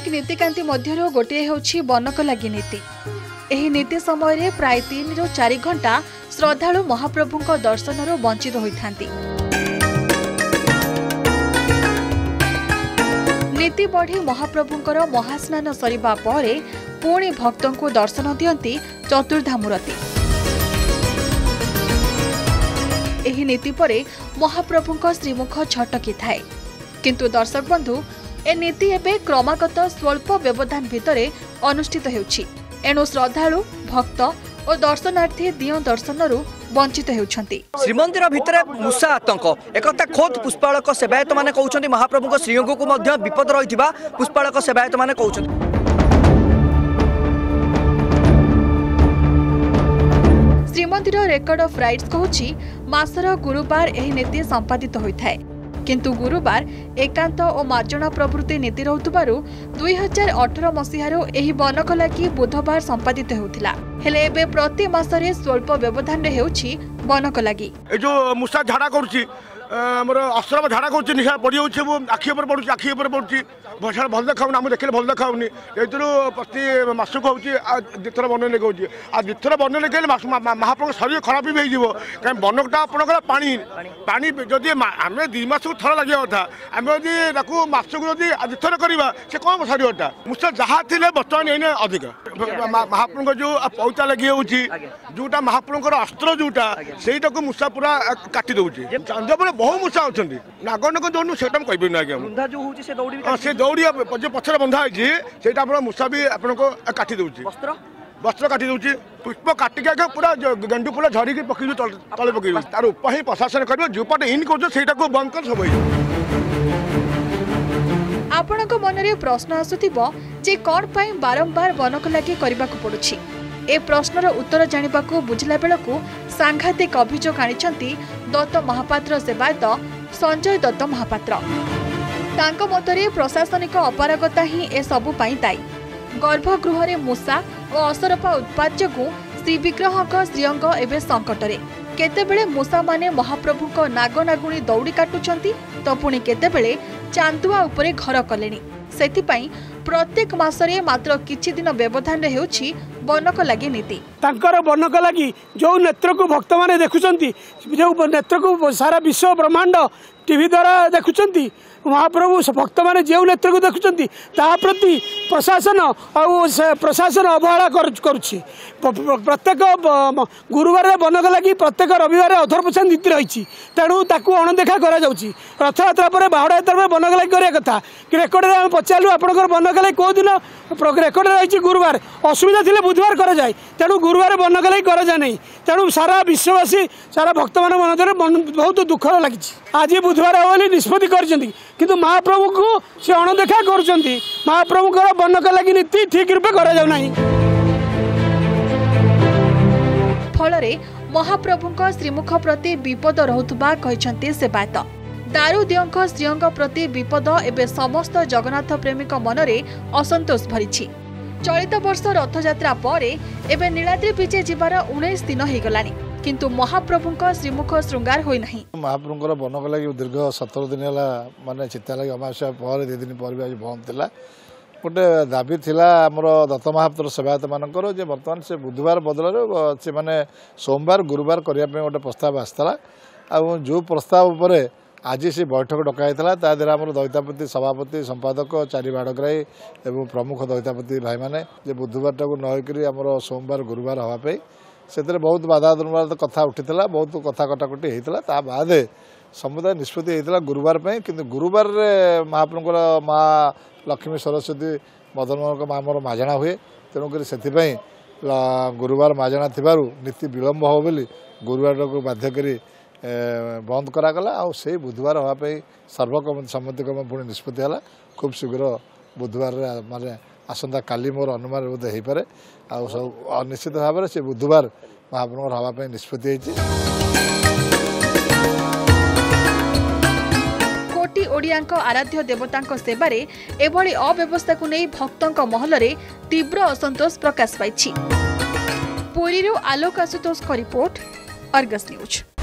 धार्मिक नीतिकांति मध्यरु गोटे हेउछि बनकलागी नीति। एही नीति समय रे प्राय 3 ରୁ 4 घंटा श्रद्धालु महाप्रभुଙ୍କ दर्शनରୁ वंचित होइथांती। नीति बढ़ी महाप्रभुଙ୍କର महास्नान सरिबा परे पुणी भक्तଙ୍କୁ दर्शन दियंती चतुर्धामूर्ति। एही नीति परे महाप्रभुଙ୍କ श्रीमुख छटकी थाए, किंतु दर्शक बंधु ए नीति एबे क्रमागत स्वल्प व्यवधान भितरे अनुष्ठित हेउछि। एणु श्रद्धालु भक्त और दर्शनार्थी दियो दर्शनरू वंचित हेउछंती। श्रीमंदिर भितरे मूषा आतंक एकता खोद पुष्पालक सेवायत माने कहउछंती महाप्रभुଙ୍କ श्रीअंग को मध्य विपद रहिथिबा पुष्पालक सेवायत माने कहउछंती। श्रीमंदिर रेकर्ड ऑफ राइट्स कहउछि मासर गुरुवार एही नीति संपादित होइथाय, किंतु गुरुवार एकांत और मार्जना प्रवृत्ति नीति रहउतबारु 2018 मसीहारो एही बनकलागी बुधवार संपादित हेउथिला। हेले एबे प्रति मासरे स्वल्प व्यवधान रे हेउछि बनकलागी। ए जो मूषा झाड़ा करूछि हमर अश्रम झाड़ा करूछि निशा पड़ी होछि वो आखि ऊपर पडुछि आखि ऊपर पडुछि भषण भल देखाउनी हम देखले भल देखाउनी एतरो प्रति मासक होछि आ दिथर बन ले कहउछि आ दिथर बन ले कहले महाप्रभु शरीर खराब भी होइजिवो काई बनकटा आपनकर पानी पानी जदि हमें 2 मास थर लागिया कथा हम जदि ताकू मासक जदि दिथर करबा से कोन शरीरटा मूषा जहा थिले बर्तमान एने अधिक महाप्रभु जो पौता लगी होछि जोटा महाप्रभुकर अस्त्र जोटा सेटाको मूषा पूरा काटी दउछि। चांदपुर बहु मूषा होछंती नागनक दोनु सेटा हम कहबे ना आगे बंधा जो होछि से दौड़ी से दौड़ी जे पछरे बंधा होछि सेटा आपण मूषा भी आपनको काटी दउछि। वस्त्र काटी दउछि पुष्प काटी के पूरा गेंडू फूल झरी के पकी तले पकी तार ऊपर ही प्रशासन करबो जोपटे इन करछो सेटाको बंद कर सब होई। आपणक मनरे प्रश्न आसुथिबो जे कोन पई बारंबार बनकलागी करबाकू पडुछि। ए प्रश्नर उत्तर जानिबाकू बुझला बेलकू सांघातिक अभियोग आनिछंती दत्त महापात्र सेवायत संजय दत्त महापात्र। तांको मतरे प्रशासनिक अपारगता ही ए सबु पई दायी। गर्भगृह रे मूषा और असरपा उत्पाद जोगु श्री विग्रहक श्रीअंग एवं संकटरे। केतेबेले मूषा माने महाप्रभुक नागनागुणी दौड़ी काटुछंती तो पुणी केतेबेले चांदुआ उपरे घर कलेनी। सेथिपाई प्रत्येक मासरे मात्र किछि दिन व्यवधान रे हेउछि बनकलागी नीति। तांकर बनकलागी जो नेत्र को भक्त माने देखुछंती जो नेत्र को सारा विश्व ब्रह्मांड टीवी द्वारा देखुछंती महाप्रभु भक्त माने जो नेत्र को देखुछंती ता प्रति प्रशासन अवहेला करुछि। प्रत्येक गुरुवार बनकलागी प्रत्येक रविवार अधरपोषा नीति रही तेणु ताकू अणदेखा करा जाउछि। रथयात्रा पर बाहुड़ा यात्रा बनकलागी करिया कथा कि रेकर्ड रे पचारलु आपनकर बनकलागी को दिन रेकर्ड रही गुरुवार असुविधा थिले बुधवार करा जाय तेणु गुरुवार बनकलागी करा जाय नहीं। तेणु सारा विश्ववासी सारा भक्त मान मन बहुत दुख लगी। आज बुधवार बोली निष्पत्ति करछंती किंतु महाप्रभु को से अणदेखा करछंती। महाप्रभुकर बनकलागी नीति ठीक रूपे करा जाउ नाही। फलरे महाप्रभुଙ୍କ श्रीमुख प्रति विपद रहुतबा कहिसंती सेवायत। दारुदियंक श्रीअंग प्रति विपद एबे समस्त जगन्नाथ प्रेमीक मनरे असंतोष भरिछि। चलित वर्ष रथयात्रा परे एबे नीलाद्रि बीचे जिबार 19 दिन हो गलानी, किंतु महाप्रभुଙ୍କ श्रीमुख श्रृंगार होई नाही। महाप्रभुଙ୍କର बनकलागी दीर्घ 17 दिन हला माने चित्ता लागि अमावास्या पर 2 दिन पर भी आज बंद थिला। गोटे दाबी थिला हमर दत्त महापात्र सेवायत मानकर जे वर्तमान से बुधवार बदल से माने सोमवार गुरुवार करिया पे गोटे प्रस्ताव आस्तला आ जो प्रस्ताव उपरे आज से बैठक डकाइला ता द्वारा आम दैतापति सभापति संपादक 4 बाड़ग्राही एवं प्रमुख दैतापति भाई मैंने बुधवार टाक नईकरी आम सोमवार गुरुवार हाँपाई से बहुत बाधा कथा उठीला बहुत कथा कटाकटी होता बाद समुदाय निष्पत्ति होता गुरुवार किंतु गुरुवार महाप्रभुर माँ लक्ष्मी सरस्वती मदन मोहन माँ मोर माजणा हुए तेणुक से गुरुवार माजणा थी नीति विलम्ब हो बोली गुरुवार को बाध्य करी बंद करागला आ से बुधवार हाँपाई सर्वसम्मतिक्रम पुणी निष्पत्ति है। खूब शीघ्र बुधवार माने आसंता काली मोर अनुमान बोध हो पारे आ सब निश्चित भाव में से बुधवार महाप्रभु हाँपाई निष्पत्ति कोटी ओडियांक आराध्य देवतांक सेवारे एभली अव्यवस्था को नहीं भक्तंक महलरे तीव्र असंतोष प्रकाश पाइछि। पुरीरू आलोक आशुतोष का रिपोर्ट, अर्गस न्यूज।